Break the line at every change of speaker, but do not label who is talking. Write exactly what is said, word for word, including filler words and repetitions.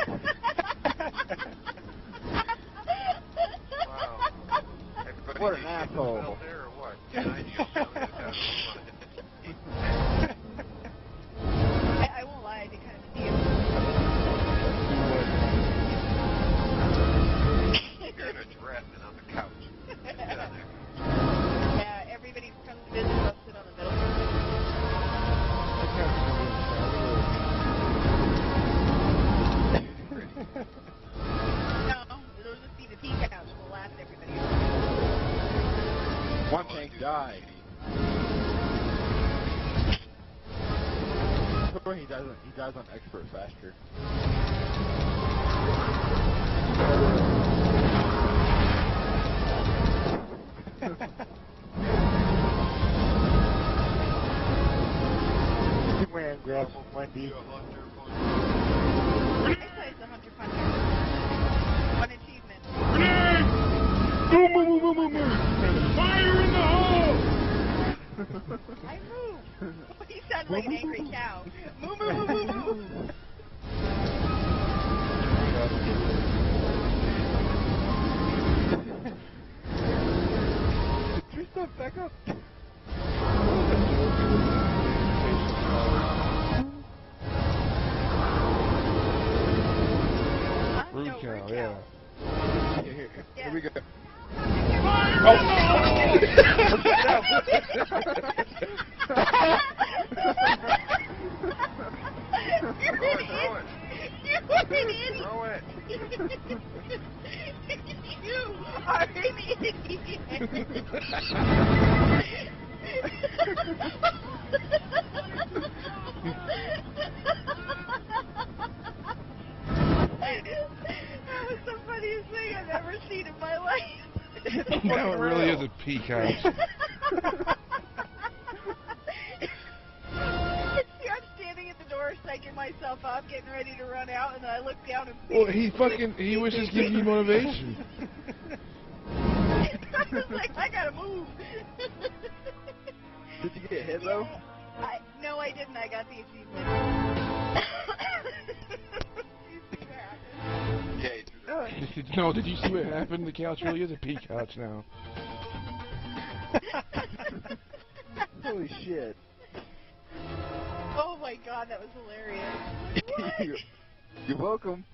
What an asshole.
There or what? Yeah, I knew
I, I won't lie, I did kind of see it.
You're in a dress and on the couch. Sit on there.
Yeah, everybody who comes to visit will sit on the middle. No, they'll just see the tea couch and we'll laugh at everybody else.
One tank died. Or he dies on he dies on expert faster. He went and grabbed Wendy.
This guy's the Hunter Puncher. One achievement.
Grenade! Boom, boom, boom, boom, boom, boom! Fire in the hole!
I move. He sounded like an angry cow. Moo, moo, moo, moo, moo.
Three stuff back up.
Rude
No,
cow,
rude
yeah.
Here, here, here.
Yeah.
Here we go.
Fire
Oh!
in the
You're
Throw
an
it, throw it.
You're an idiot.
Throw it.
You are an idiot. That was the funniest thing I've ever seen in my life.
Now it really is a pea couch.
See, I'm standing at the door, psyching myself up, getting ready to run out, and then I look down and...
Well, he fucking, he was just giving you motivation.
I was like, I gotta move.
Did you get hit though?
Yeah, I, no, I didn't. I got the achievement.
Yeah, he threw that.
No, did you see what happened? The couch really is a pea couch now.
Holy shit.
Oh my god, that was hilarious. What?
You're welcome.